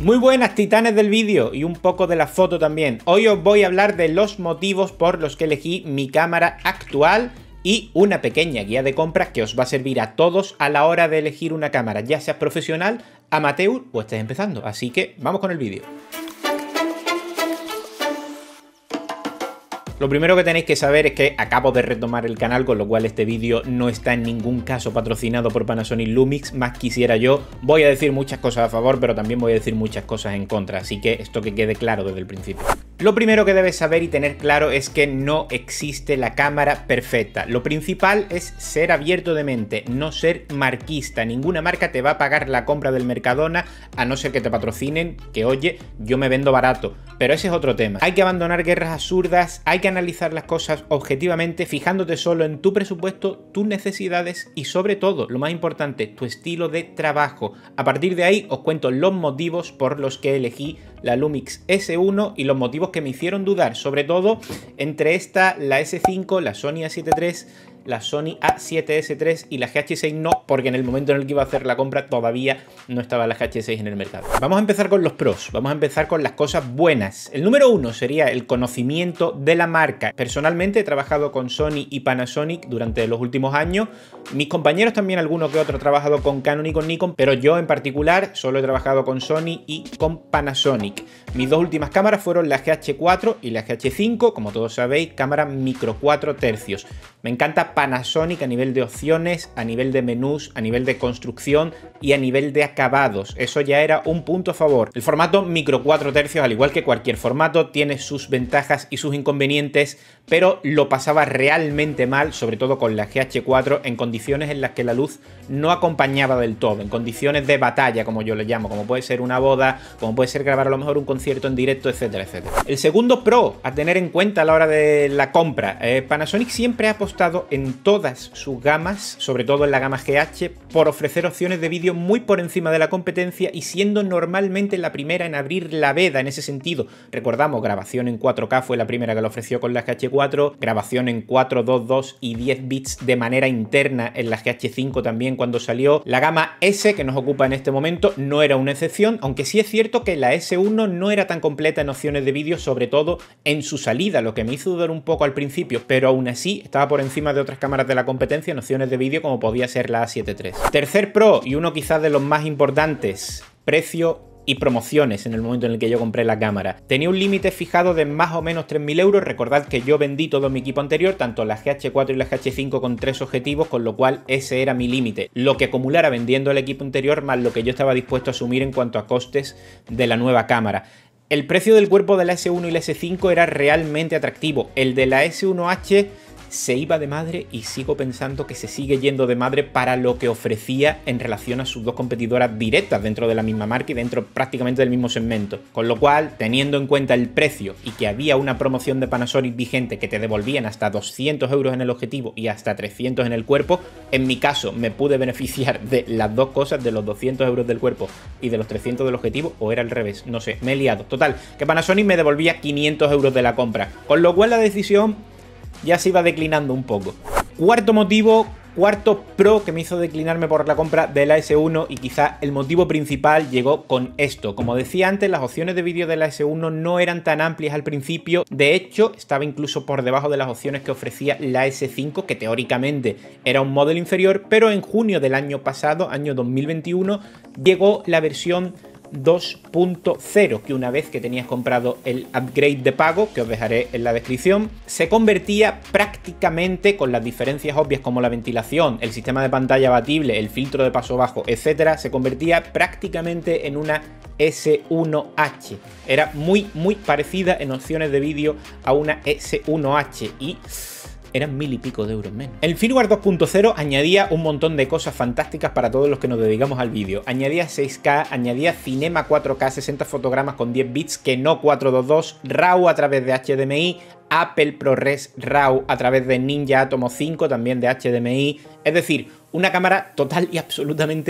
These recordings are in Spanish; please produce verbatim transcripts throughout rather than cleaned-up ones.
Muy buenas titanes del vídeo y un poco de la foto también. Hoy os voy a hablar de los motivos por los que elegí mi cámara actual y una pequeña guía de compras que os va a servir a todos a la hora de elegir una cámara, ya seas profesional, amateur o estés empezando. Así que vamos con el vídeo. Lo primero que tenéis que saber es que acabo de retomar el canal, con lo cual este vídeo no está en ningún caso patrocinado por Panasonic Lumix, más quisiera yo. Voy a decir muchas cosas a favor, pero también voy a decir muchas cosas en contra, así que esto que quede claro desde el principio. Lo primero que debes saber y tener claro es que no existe la cámara perfecta. Lo principal es ser abierto de mente, no ser marquista. Ninguna marca te va a pagar la compra del Mercadona, a no ser que te patrocinen, que oye, yo me vendo barato. Pero ese es otro tema. Hay que abandonar guerras absurdas, hay que analizar las cosas objetivamente, fijándote solo en tu presupuesto, tus necesidades y sobre todo, lo más importante, tu estilo de trabajo. A partir de ahí os cuento los motivos por los que elegí la Lumix ese uno y los motivos que me hicieron dudar, sobre todo entre esta, la ese cinco, la Sony a siete tres, la Sony a siete ese tres y la G H seis no, porque en el momento en el que iba a hacer la compra todavía no estaba la G H seis en el mercado. Vamos a empezar con los pros, vamos a empezar con las cosas buenas. El número uno sería el conocimiento de la marca. Personalmente he trabajado con Sony y Panasonic durante los últimos años. Mis compañeros también, alguno que otro, ha trabajado con Canon y con Nikon, pero yo en particular solo he trabajado con Sony y con Panasonic. Mis dos últimas cámaras fueron la G H cuatro y la G H cinco, como todos sabéis, cámara micro cuatro tercios. Me encanta Panasonic a nivel de opciones, a nivel de menús, a nivel de construcción y a nivel de acabados. Eso ya era un punto a favor. El formato micro cuatro tercios, al igual que cualquier formato, tiene sus ventajas y sus inconvenientes, pero lo pasaba realmente mal, sobre todo con la G H cuatro, en condiciones en las que la luz no acompañaba del todo, en condiciones de batalla, como yo le llamo, como puede ser una boda, como puede ser grabar a lo mejor un concierto en directo, etcétera, etcétera. El segundo pro a tener en cuenta a la hora de la compra, eh, Panasonic siempre ha apostado en todas sus gamas, sobre todo en la gama G H, por ofrecer opciones de vídeo muy por encima de la competencia y siendo normalmente la primera en abrir la veda en ese sentido. Recordamos, grabación en cuatro K fue la primera que lo ofreció con la G H cuatro, grabación en cuatro, dos, dos y diez bits de manera interna en la G H cinco también cuando salió. La gama S, que nos ocupa en este momento, no era una excepción, aunque sí es cierto que la ese uno no era tan completa en opciones de vídeo, sobre todo en su salida, lo que me hizo dudar un poco al principio, pero aún así estaba por encima de otras cámaras de la competencia en opciones de vídeo como podía ser la A siete tres. Tercer pro, y uno quizás de los más importantes, precio y promociones en el momento en el que yo compré la cámara. Tenía un límite fijado de más o menos tres mil euros. Recordad que yo vendí todo mi equipo anterior, tanto la G H cuatro y la G H cinco, con tres objetivos, con lo cual ese era mi límite. Lo que acumulara vendiendo el equipo anterior más lo que yo estaba dispuesto a asumir en cuanto a costes de la nueva cámara. El precio del cuerpo de la ese uno y la ese cinco era realmente atractivo. El de la ese uno hache se iba de madre y sigo pensando que se sigue yendo de madre para lo que ofrecía en relación a sus dos competidoras directas dentro de la misma marca y dentro prácticamente del mismo segmento. Con lo cual, teniendo en cuenta el precio y que había una promoción de Panasonic vigente que te devolvían hasta doscientos euros en el objetivo y hasta trescientos en el cuerpo, en mi caso me pude beneficiar de las dos cosas, de los doscientos euros del cuerpo y de los trescientos del objetivo, o era al revés, no sé, me he liado. Total, que Panasonic me devolvía quinientos euros de la compra, con lo cual la decisión ya se iba declinando un poco. Cuarto motivo, cuarto pro que me hizo declinarme por la compra de la ese uno, y quizá el motivo principal llegó con esto. Como decía antes, las opciones de vídeo de la ese uno no eran tan amplias al principio. De hecho, estaba incluso por debajo de las opciones que ofrecía la ese cinco, que teóricamente era un modelo inferior, pero en junio del año pasado, año dos mil veintiuno, llegó la versión dos punto cero, que una vez que tenías comprado el upgrade de pago, que os dejaré en la descripción, se convertía prácticamente, con las diferencias obvias como la ventilación, el sistema de pantalla abatible, el filtro de paso bajo, etcétera, se convertía prácticamente en una ese uno hache. Era muy muy parecida en opciones de vídeo a una ese uno hache y eran mil y pico de euros menos. El firmware dos punto cero añadía un montón de cosas fantásticas para todos los que nos dedicamos al vídeo. Añadía seis K, añadía Cinema cuatro K, sesenta fotogramas con diez bits, que no cuatrocientos veintidós, RAW a través de H D M I, Apple ProRes RAW a través de Ninja Atomo cinco, también de H D M I. Es decir, una cámara total y absolutamente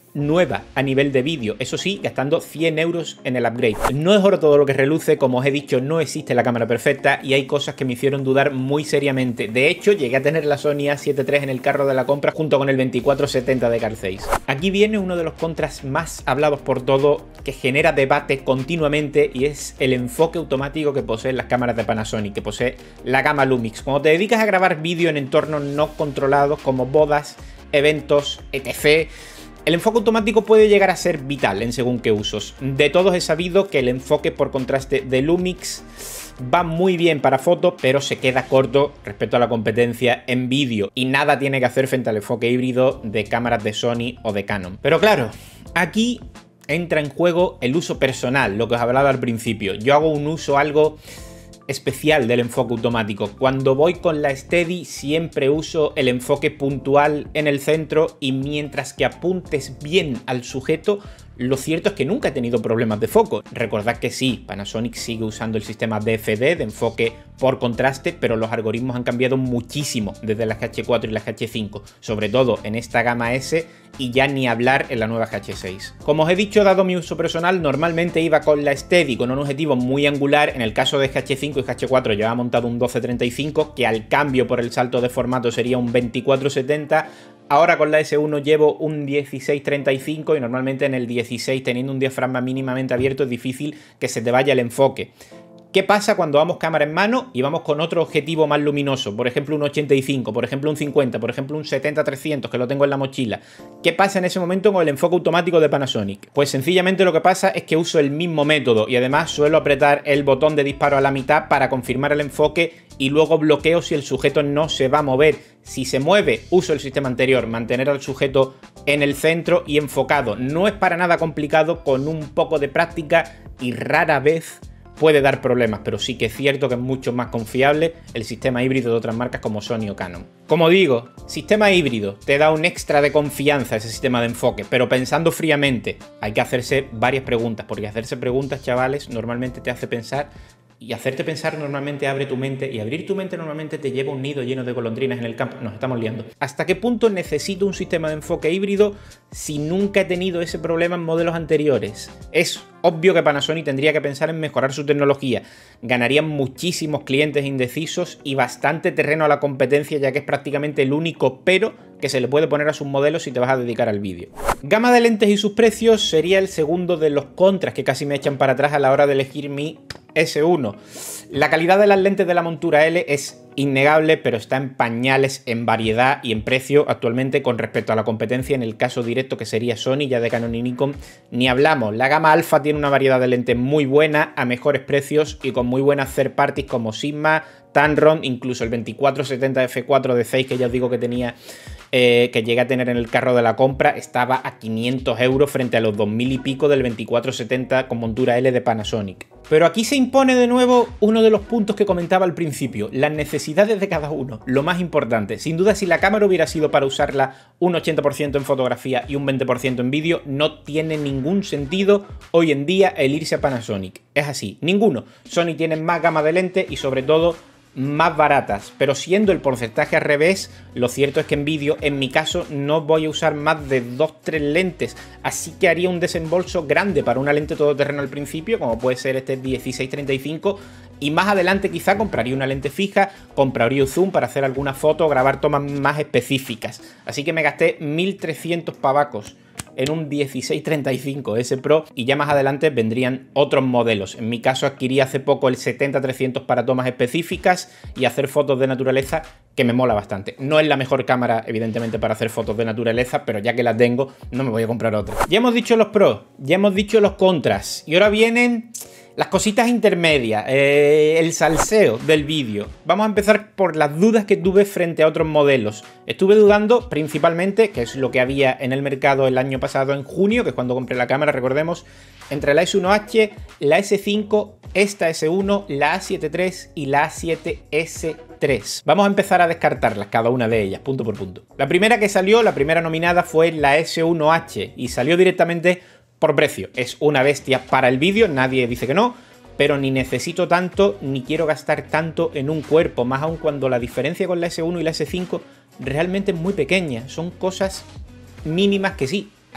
nueva a nivel de vídeo, eso sí, gastando cien euros en el upgrade. No es oro todo lo que reluce, como os he dicho, no existe la cámara perfecta y hay cosas que me hicieron dudar muy seriamente. De hecho, llegué a tener la Sony A siete tres en el carro de la compra junto con el veinticuatro setenta de Carl Zeiss. Aquí viene uno de los contras más hablados por todo, que genera debate continuamente, y es el enfoque automático que poseen las cámaras de Panasonic, que posee la gama Lumix. Cuando te dedicas a grabar vídeo en entornos no controlados como bodas, eventos, etcétera, el enfoque automático puede llegar a ser vital en según qué usos. De todos he sabido que el enfoque por contraste de Lumix va muy bien para foto, pero se queda corto respecto a la competencia en vídeo y nada tiene que hacer frente al enfoque híbrido de cámaras de Sony o de Canon. Pero claro, aquí entra en juego el uso personal, lo que os hablaba al principio. Yo hago un uso algo especial del enfoque automático. Cuando voy con la Steady siempre uso el enfoque puntual en el centro, y mientras que apuntes bien al sujeto, lo cierto es que nunca he tenido problemas de foco. Recordad que sí, Panasonic sigue usando el sistema D F D de enfoque por contraste, pero los algoritmos han cambiado muchísimo desde las G H cuatro y las G H cinco, sobre todo en esta gama S, y ya ni hablar en la nueva G H seis. Como os he dicho, dado mi uso personal, normalmente iba con la Steady con un objetivo muy angular. En el caso de G H cinco y G H cuatro llevaba montado un doce treinta y cinco, que al cambio por el salto de formato sería un veinticuatro setenta. Ahora con la S uno llevo un dieciséis treinta y cinco y normalmente en el dieciséis, teniendo un diafragma mínimamente abierto, es difícil que se te vaya el enfoque. ¿Qué pasa cuando vamos cámara en mano y vamos con otro objetivo más luminoso? Por ejemplo un ochenta y cinco, por ejemplo un cincuenta, por ejemplo un setenta trescientos, que lo tengo en la mochila. ¿Qué pasa en ese momento con el enfoque automático de Panasonic? Pues sencillamente lo que pasa es que uso el mismo método y además suelo apretar el botón de disparo a la mitad para confirmar el enfoque y luego bloqueo si el sujeto no se va a mover. Si se mueve, uso el sistema anterior, mantener al sujeto en el centro y enfocado. No es para nada complicado, con un poco de práctica y rara vez puede dar problemas, pero sí que es cierto que es mucho más confiable el sistema híbrido de otras marcas como Sony o Canon. Como digo, sistema híbrido te da un extra de confianza ese sistema de enfoque, pero pensando fríamente hay que hacerse varias preguntas, porque hacerse preguntas, chavales, normalmente te hace pensar, y hacerte pensar normalmente abre tu mente, y abrir tu mente normalmente te lleva a un nido lleno de golondrinas en el campo. Nos estamos liando. ¿Hasta qué punto necesito un sistema de enfoque híbrido si nunca he tenido ese problema en modelos anteriores? Es obvio que Panasonic tendría que pensar en mejorar su tecnología. Ganarían muchísimos clientes indecisos y bastante terreno a la competencia, ya que es prácticamente el único pero que se le puede poner a sus modelos si te vas a dedicar al vídeo. Gama de lentes y sus precios sería el segundo de los contras que casi me echan para atrás a la hora de elegir mi S uno. La calidad de las lentes de la montura L es innegable, pero está en pañales en variedad y en precio actualmente con respecto a la competencia. En el caso directo que sería Sony, ya de Canon y Nikon ni hablamos. La gama Alpha tiene una variedad de lentes muy buena, a mejores precios y con muy buenas third parties como Sigma, Tamron, incluso el veinticuatro setenta F cuatro de Zeiss, que ya os digo que tenía, eh, que llegué a tener en el carro de la compra, estaba a quinientos euros frente a los dos mil y pico del veinticuatro setenta con montura L de Panasonic. Pero aquí se impone de nuevo uno de los puntos que comentaba al principio, las necesidades de cada uno, lo más importante. Sin duda, si la cámara hubiera sido para usarla un ochenta por ciento en fotografía y un veinte por ciento en vídeo, no tiene ningún sentido hoy en día el irse a Panasonic. Es así, ninguno. Sony tiene más gama de lentes y sobre todo más baratas, pero siendo el porcentaje al revés, lo cierto es que en vídeo, en mi caso, no voy a usar más de dos tres lentes, así que haría un desembolso grande para una lente todoterreno al principio, como puede ser este dieciséis treinta y cinco, y más adelante quizá compraría una lente fija, compraría un zoom para hacer alguna foto o grabar tomas más específicas, así que me gasté mil trescientos pavacos en un dieciséis treinta y cinco S Pro, y ya más adelante vendrían otros modelos. En mi caso adquirí hace poco el setenta trescientos para tomas específicas y hacer fotos de naturaleza, que me mola bastante. No es la mejor cámara, evidentemente, para hacer fotos de naturaleza, pero ya que la tengo, no me voy a comprar otra. Ya hemos dicho los pros, ya hemos dicho los contras, y ahora vienen las cositas intermedias, eh, el salseo del vídeo. Vamos a empezar por las dudas que tuve frente a otros modelos. Estuve dudando principalmente, que es lo que había en el mercado el año pasado en junio, que es cuando compré la cámara, recordemos, entre la S uno H, la S cinco, esta S uno, la A siete tres y la A siete S tres. Vamos a empezar a descartarlas, cada una de ellas, punto por punto. La primera que salió, la primera nominada, fue la S uno H y salió directamente por precio. Es una bestia para el vídeo, nadie dice que no, pero ni necesito tanto, ni quiero gastar tanto en un cuerpo, más aún cuando la diferencia con la S uno y la S cinco realmente es muy pequeña. Son cosas mínimas que sí,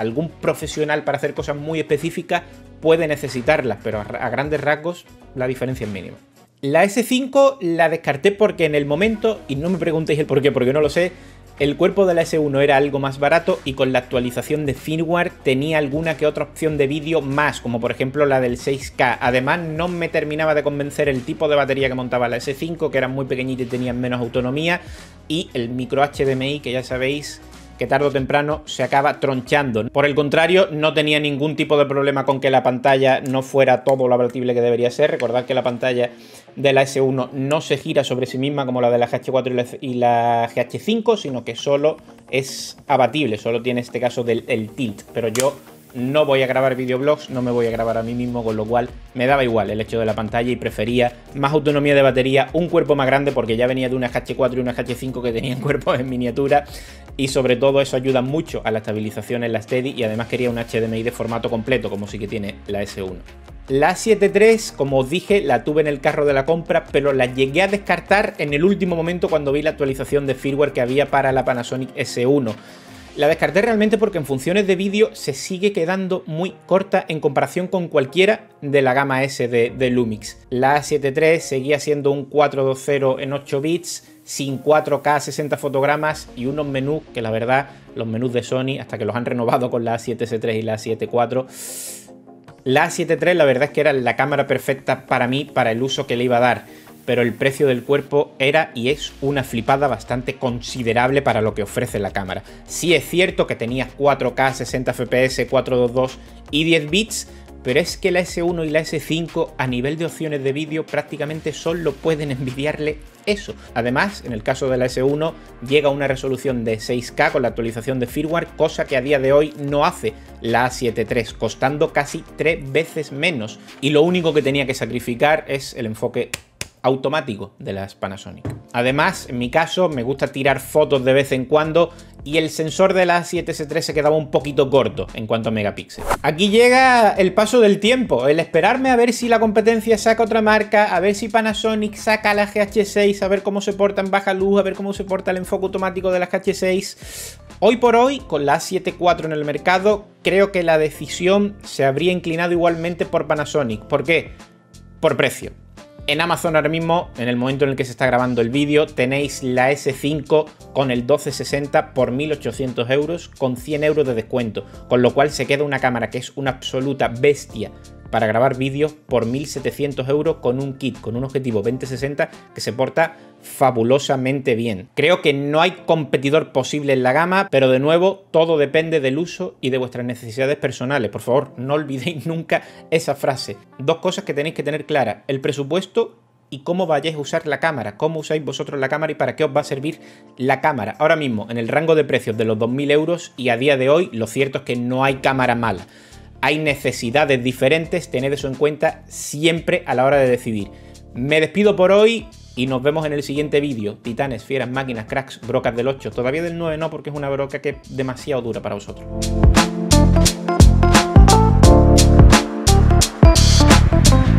algún profesional para hacer cosas muy específicas puede necesitarlas, pero a, a grandes rasgos la diferencia es mínima. La ese cinco la descarté porque en el momento, y no me preguntéis el por qué, porque no lo sé, el cuerpo de la ese uno era algo más barato y con la actualización de firmware tenía alguna que otra opción de vídeo más, como por ejemplo la del seis K. Además, no me terminaba de convencer el tipo de batería que montaba la ese cinco, que eran muy pequeñitas y tenían menos autonomía, y el micro H D M I, que ya sabéis que tarde o temprano se acaba tronchando. Por el contrario, no tenía ningún tipo de problema con que la pantalla no fuera todo lo abatible que debería ser. Recordad que la pantalla de la ese uno no se gira sobre sí misma como la de la G H cuatro y la G H cinco, sino que solo es abatible, solo tiene este caso del el tilt. Pero yo no voy a grabar videoblogs, no me voy a grabar a mí mismo, con lo cual me daba igual el hecho de la pantalla y prefería más autonomía de batería, un cuerpo más grande, porque ya venía de una G H cuatro y una G H cinco que tenían cuerpos en miniatura, y sobre todo eso ayuda mucho a la estabilización en la Steady, y además quería un H D M I de formato completo, como sí que tiene la ese uno. La siete tres, como os dije, la tuve en el carro de la compra, pero la llegué a descartar en el último momento cuando vi la actualización de firmware que había para la Panasonic ese uno. La descarté realmente porque en funciones de vídeo se sigue quedando muy corta en comparación con cualquiera de la gama S de, de Lumix. La siete tres seguía siendo un cuatrocientos veinte en ocho bits, sin cuatro K, sesenta fotogramas y unos menús que la verdad, los menús de Sony, hasta que los han renovado con la A siete ese tres y la A siete cuatro, la A siete tres la verdad es que era la cámara perfecta para mí, para el uso que le iba a dar. Pero el precio del cuerpo era y es una flipada bastante considerable para lo que ofrece la cámara. Sí es cierto que tenía cuatro K, sesenta F P S, cuatrocientos veintidós y diez bits, pero es que la ese uno y la ese cinco a nivel de opciones de vídeo prácticamente solo pueden envidiarle eso. Además, en el caso de la ese uno llega a una resolución de seis K con la actualización de firmware, cosa que a día de hoy no hace la A siete tres, costando casi tres veces menos. Y lo único que tenía que sacrificar es el enfoque automático de las Panasonic. Además, en mi caso, me gusta tirar fotos de vez en cuando y el sensor de la A siete ese tres se quedaba un poquito corto en cuanto a megapíxeles. Aquí llega el paso del tiempo, el esperarme a ver si la competencia saca otra marca, a ver si Panasonic saca la G H seis, a ver cómo se porta en baja luz, a ver cómo se porta el enfoque automático de la G H seis. Hoy por hoy, con la A siete cuatro en el mercado, creo que la decisión se habría inclinado igualmente por Panasonic. ¿Por qué? Por precio. En Amazon ahora mismo, en el momento en el que se está grabando el vídeo, tenéis la ese cinco con el doce sesenta por mil ochocientos euros con cien euros de descuento, con lo cual se queda una cámara que es una absoluta bestia para grabar vídeos por mil setecientos euros con un kit, con un objetivo veinte sesenta que se porta fabulosamente bien. Creo que no hay competidor posible en la gama, pero de nuevo todo depende del uso y de vuestras necesidades personales. Por favor, no olvidéis nunca esa frase. Dos cosas que tenéis que tener claras: el presupuesto y cómo vayáis a usar la cámara, cómo usáis vosotros la cámara y para qué os va a servir la cámara. Ahora mismo en el rango de precios de los dos mil euros, y a día de hoy lo cierto es que no hay cámara mala. Hay necesidades diferentes, tened eso en cuenta siempre a la hora de decidir. Me despido por hoy y nos vemos en el siguiente vídeo. Titanes, fieras, máquinas, cracks, brocas del ocho. Todavía del nueve no, porque es una broca que es demasiado dura para vosotros.